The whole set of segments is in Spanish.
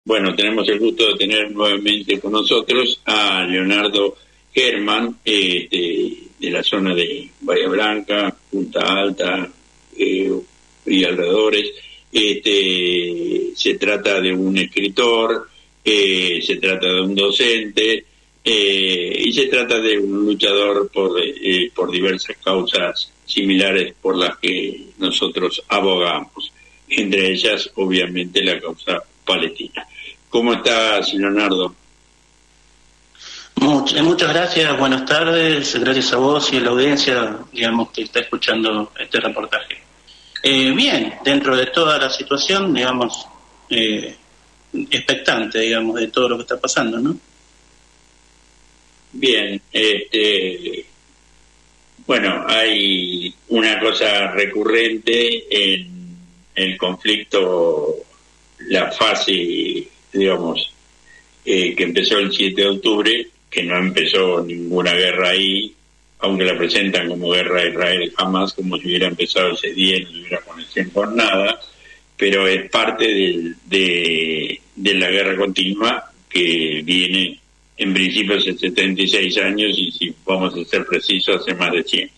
Bueno, tenemos el gusto de tener nuevamente con nosotros a Leonardo Germán, de la zona de Bahía Blanca, Punta Alta y alrededores. Se trata de un escritor, se trata de un docente y se trata de un luchador por diversas causas similares por las que nosotros abogamos, entre ellas obviamente la causa palestina. ¿Cómo estás, Leonardo? Muchas gracias, buenas tardes, gracias a vos y a la audiencia, digamos, que está escuchando este reportaje. Bien, dentro de toda la situación, digamos, expectante, digamos, de todo lo que está pasando, ¿no? Bien, bueno, hay una cosa recurrente en el conflicto, la fase, digamos, que empezó el 7 de octubre, que no empezó ninguna guerra ahí, aunque la presentan como guerra de Israel jamás, como si hubiera empezado ese día y no hubiera conexión con nada, pero es parte de la guerra continua que viene en principio hace 76 años y si vamos a ser precisos hace más de 100.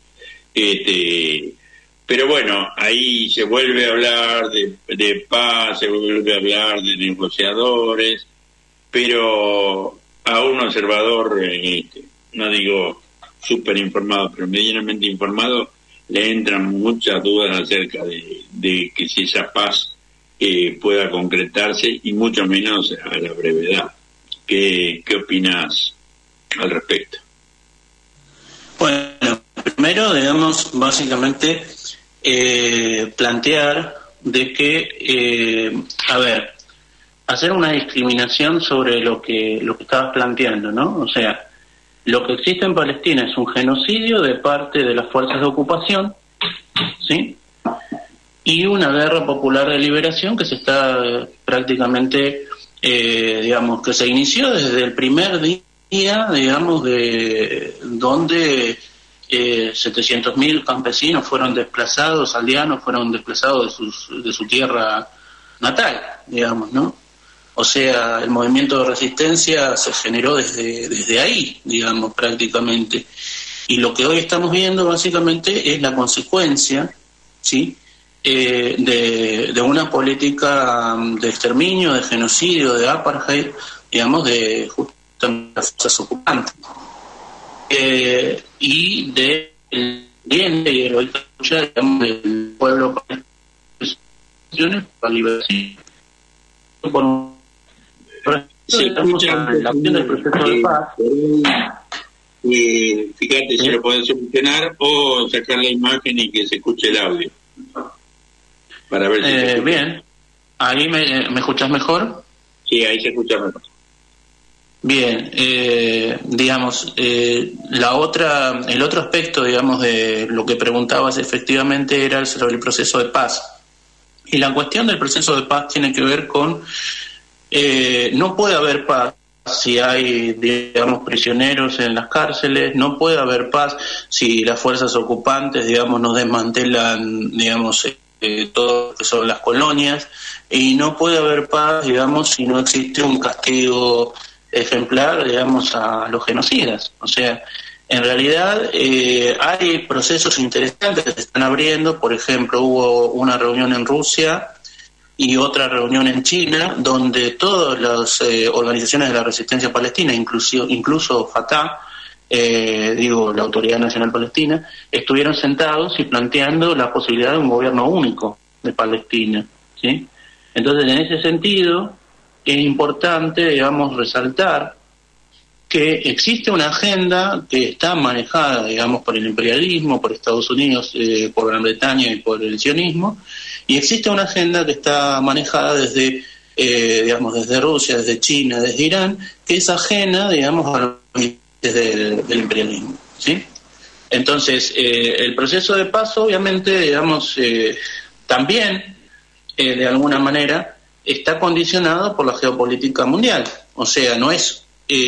Pero bueno, ahí se vuelve a hablar de paz, se vuelve a hablar de negociadores, pero a un observador, no digo súper informado, pero medianamente informado, le entran muchas dudas acerca de que si esa paz pueda concretarse y mucho menos a la brevedad. ¿Qué opinas al respecto? Bueno, primero, digamos, básicamente plantear de que, hacer una discriminación sobre lo que estabas planteando, ¿no? O sea, lo que existe en Palestina es un genocidio de parte de las fuerzas de ocupación, ¿sí? Y una guerra popular de liberación que se está prácticamente, digamos, que se inició desde el primer día, digamos, de donde 700.000 campesinos fueron desplazados, aldeanos fueron desplazados de su tierra natal, digamos, ¿no? O sea, el movimiento de resistencia se generó desde ahí, digamos, prácticamente. Y lo que hoy estamos viendo, básicamente, es la consecuencia, ¿sí?, de una política de exterminio, de genocidio, de apartheid, digamos, de justamente las fuerzas ocupantes. Y del bien y heroica lucha, digamos, del pueblo palestino para la liberación. Se escucha la acción del proceso de paz. Fíjate si lo pueden solucionar o sacar la imagen y que se escuche el audio. Para ver si bien. ¿Ahí me escuchas mejor? Sí, ahí se escucha mejor. Bien, digamos, el otro aspecto, digamos, de lo que preguntabas efectivamente era sobre el proceso de paz. Y la cuestión del proceso de paz tiene que ver con, no puede haber paz si hay, digamos, prisioneros en las cárceles, no puede haber paz si las fuerzas ocupantes, digamos, nos desmantelan, digamos, todo lo que son las colonias, y no puede haber paz, digamos, si no existe un castigo ejemplar, digamos, a los genocidas. O sea, en realidad hay procesos interesantes que se están abriendo. Por ejemplo, hubo una reunión en Rusia y otra reunión en China, donde todas las organizaciones de la resistencia palestina, incluso Fatah, la Autoridad Nacional Palestina, estuvieron sentados y planteando la posibilidad de un gobierno único de Palestina, ¿sí? Entonces, en ese sentido, es importante, digamos, resaltar que existe una agenda que está manejada, digamos, por el imperialismo, por Estados Unidos, por Gran Bretaña y por el sionismo, y existe una agenda que está manejada desde Rusia, desde China, desde Irán, que es ajena, digamos, a los del imperialismo, ¿sí? Entonces, el proceso de paz, obviamente, digamos, también, de alguna manera, está condicionado por la geopolítica mundial. O sea, no es...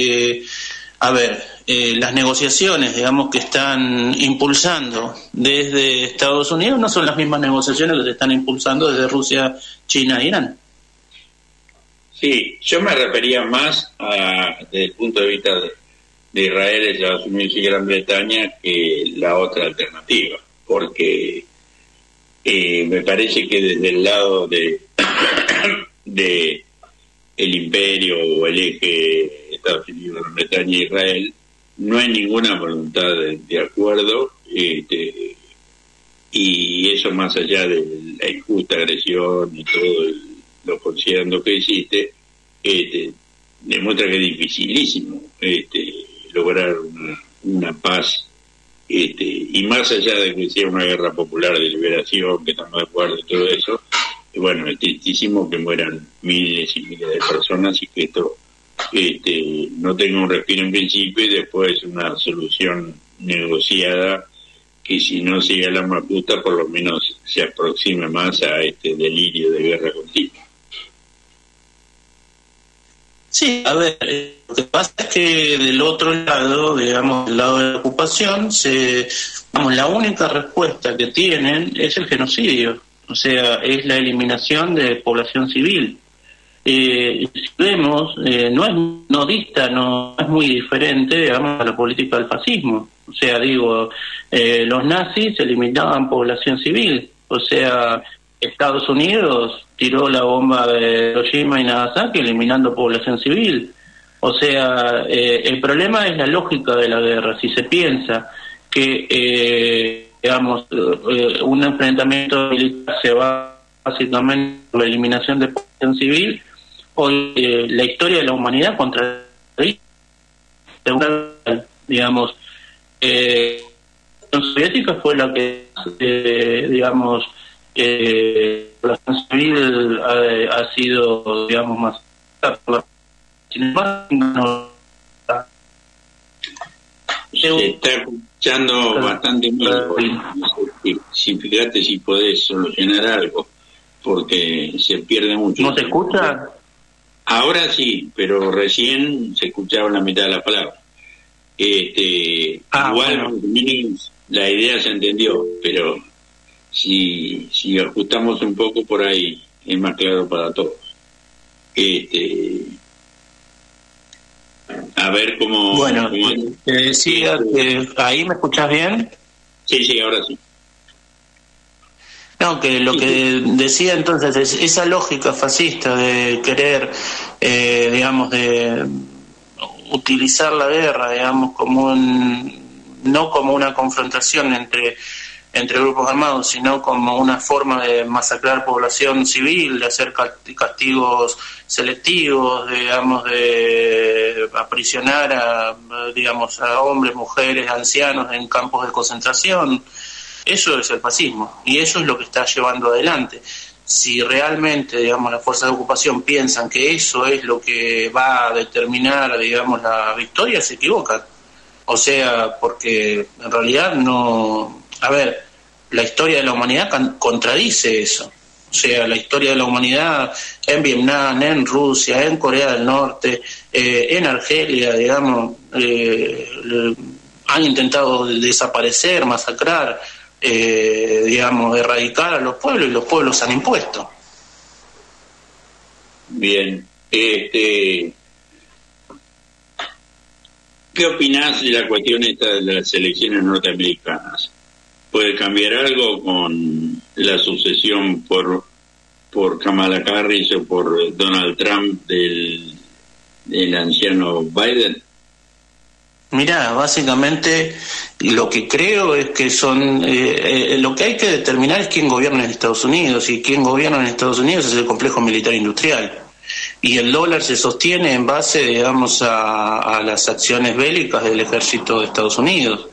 las negociaciones, digamos, que están impulsando desde Estados Unidos no son las mismas negociaciones que se están impulsando desde Rusia, China e Irán. Sí, yo me refería más desde el punto de vista de Israel, Estados Unidos y Gran Bretaña que la otra alternativa, porque me parece que desde el lado de el imperio o el eje Estados Unidos, Gran Bretaña e Israel, no hay ninguna voluntad de acuerdo, y eso más allá de la injusta agresión y todo lo considerando que existe, demuestra que es dificilísimo lograr una paz, y más allá de que sea una guerra popular de liberación, que estamos de acuerdo y todo eso, bueno, es tristísimo que mueran miles y miles de personas y que esto no tenga un respiro en principio y después una solución negociada que, si no sigue la más justa, por lo menos se aproxime más a este delirio de guerra continua. Sí, a ver, lo que pasa es que del otro lado, digamos, del lado de la ocupación, la única respuesta que tienen es el genocidio, o sea, es la eliminación de población civil. Si vemos, no dista, no es muy diferente, digamos, a la política del fascismo. O sea, los nazis eliminaban población civil, o sea, Estados Unidos tiró la bomba de Hiroshima y Nagasaki eliminando población civil. O sea, el problema es la lógica de la guerra. Si se piensa que, un enfrentamiento militar se va básicamente por la eliminación de población civil, hoy la historia de la humanidad contradice, digamos, la Unión Soviética fue la que, la población civil ha sido, digamos, más. Sin embargo, se está escuchando bastante mal. Fíjate si podés solucionar algo, porque se pierde mucho. ¿No se escucha? Ahora sí, pero recién se escuchaba la mitad de la palabra. Igual, bueno, la idea se entendió, pero si ajustamos un poco por ahí es más claro para todos. A ver cómo... Bueno, te decía que ahí me escuchás bien. Sí, ahora sí. No, que lo que decía entonces es esa lógica fascista de querer, de utilizar la guerra, digamos, no como una confrontación entre grupos armados, sino como una forma de masacrar población civil, de hacer castigos selectivos, digamos, de aprisionar a hombres, mujeres, ancianos en campos de concentración. Eso es el fascismo, y eso es lo que está llevando adelante. Si realmente, digamos, las fuerzas de ocupación piensan que eso es lo que va a determinar, digamos, la victoria, se equivocan. O sea, porque en realidad no... A ver, la historia de la humanidad contradice eso. O sea, la historia de la humanidad en Vietnam, en Rusia, en Corea del Norte, en Argelia, digamos, han intentado desaparecer, masacrar, erradicar a los pueblos, y los pueblos han impuesto. Bien, ¿qué opinás de la cuestión esta de las elecciones norteamericanas? ¿Puede cambiar algo con la sucesión por Kamala Harris o por Donald Trump del anciano Biden? Mirá, básicamente lo que creo es que lo que hay que determinar es quién gobierna en Estados Unidos, y quién gobierna en Estados Unidos es el complejo militar industrial. Y el dólar se sostiene en base, digamos, a las acciones bélicas del ejército de Estados Unidos.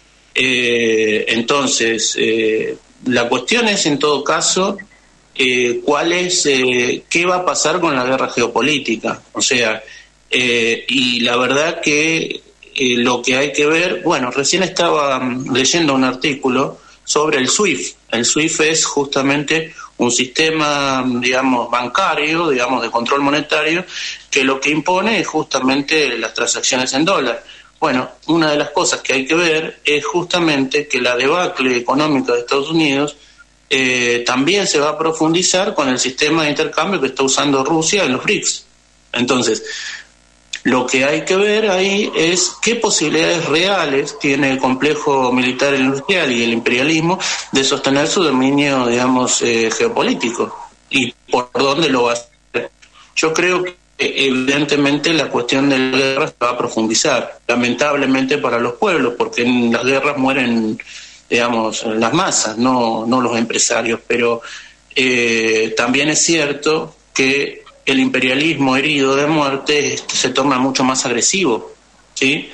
Entonces, la cuestión es, en todo caso, qué va a pasar con la guerra geopolítica. O sea, y la verdad que lo que hay que ver, bueno, recién estaba leyendo un artículo sobre el SWIFT. El SWIFT es justamente un sistema, digamos, bancario, digamos, de control monetario, que lo que impone es justamente las transacciones en dólar. Bueno, una de las cosas que hay que ver es justamente que la debacle económica de Estados Unidos también se va a profundizar con el sistema de intercambio que está usando Rusia en los BRICS. Entonces, lo que hay que ver ahí es qué posibilidades reales tiene el complejo militar industrial y el imperialismo de sostener su dominio, digamos, geopolítico, y por dónde lo va a hacer. Yo creo que evidentemente la cuestión de la guerra se va a profundizar, lamentablemente para los pueblos, porque en las guerras mueren, digamos, las masas, no los empresarios, pero también es cierto que el imperialismo herido de muerte se torna mucho más agresivo, ¿sí?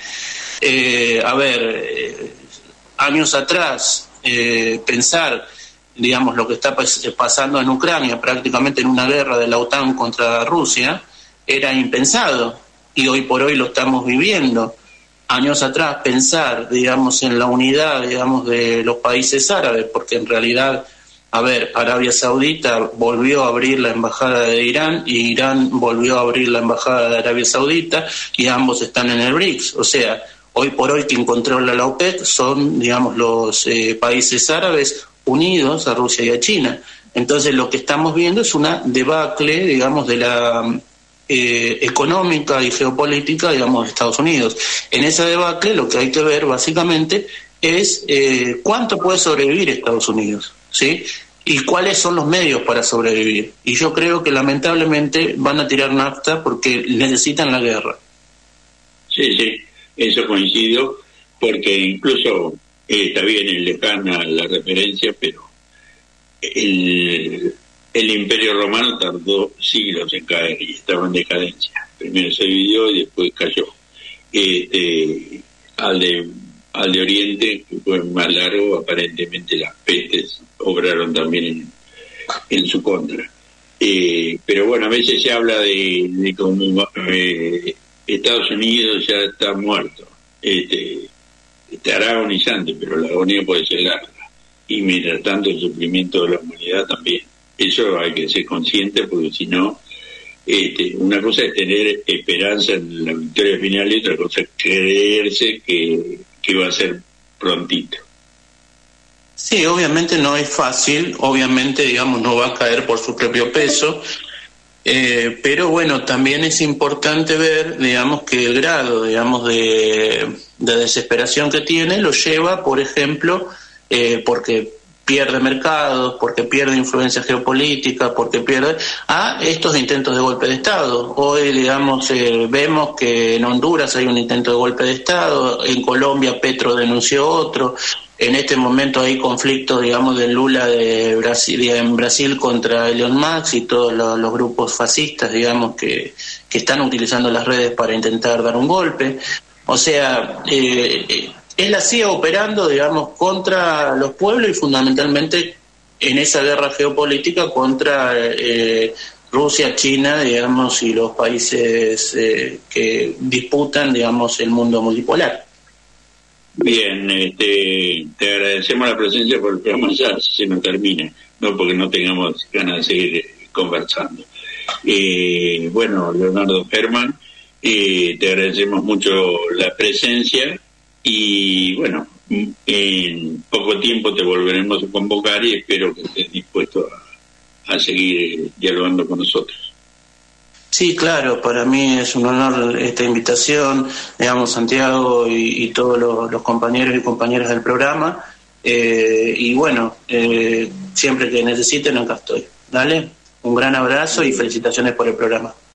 Años atrás, pensar, digamos, lo que está pasando en Ucrania, prácticamente en una guerra de la OTAN contra Rusia, era impensado, y hoy por hoy lo estamos viviendo. Años atrás pensar, digamos, en la unidad, digamos, de los países árabes, porque en realidad, Arabia Saudita volvió a abrir la embajada de Irán y Irán volvió a abrir la embajada de Arabia Saudita, y ambos están en el BRICS. O sea, hoy por hoy quien controla la OPEC son, digamos, los países árabes unidos a Rusia y a China. Entonces lo que estamos viendo es una debacle, digamos, de la económica y geopolítica, digamos, de Estados Unidos. En esa debacle lo que hay que ver básicamente es cuánto puede sobrevivir Estados Unidos, ¿sí? Y cuáles son los medios para sobrevivir. Y yo creo que lamentablemente van a tirar nafta porque necesitan la guerra. Sí, eso coincido, porque incluso está bien lejana la referencia, pero el Imperio Romano tardó siglos en caer y estaba en decadencia. Primero se dividió y después cayó. Al de Oriente, que fue más largo, aparentemente las pestes obraron también en su contra. Pero bueno, a veces se habla de cómo Estados Unidos ya está muerto. Estará agonizante, pero la agonía puede ser larga. Y mientras tanto el sufrimiento de la humanidad también. Eso hay que ser consciente, porque si no, una cosa es tener esperanza en la victoria final y otra cosa es creerse que va a ser prontito. Sí, obviamente no es fácil, obviamente, digamos, no va a caer por su propio peso, pero bueno, también es importante ver, digamos, que el grado, digamos, de desesperación que tiene lo lleva, por ejemplo, porque pierde mercados, porque pierde influencia geopolítica, porque pierde a estos intentos de golpe de Estado. Hoy, digamos, vemos que en Honduras hay un intento de golpe de Estado, en Colombia Petro denunció otro, en este momento hay conflicto, digamos, de Lula en Brasil contra Elon Musk y todos los grupos fascistas, digamos, que están utilizando las redes para intentar dar un golpe. O sea, es la CIA operando, digamos, contra los pueblos y fundamentalmente en esa guerra geopolítica contra Rusia, China, digamos, y los países que disputan, digamos, el mundo multipolar. Bien, te agradecemos la presencia por el programa, ya se nos termina, no porque no tengamos ganas de seguir conversando. Bueno, Leonardo Herman, te agradecemos mucho la presencia y bueno, en poco tiempo te volveremos a convocar y espero que estés dispuesto a seguir dialogando con nosotros. Sí, claro, para mí es un honor esta invitación, digamos, Santiago y todos los compañeros y compañeras del programa, y bueno, siempre que necesiten acá estoy. Dale, un gran abrazo y felicitaciones por el programa.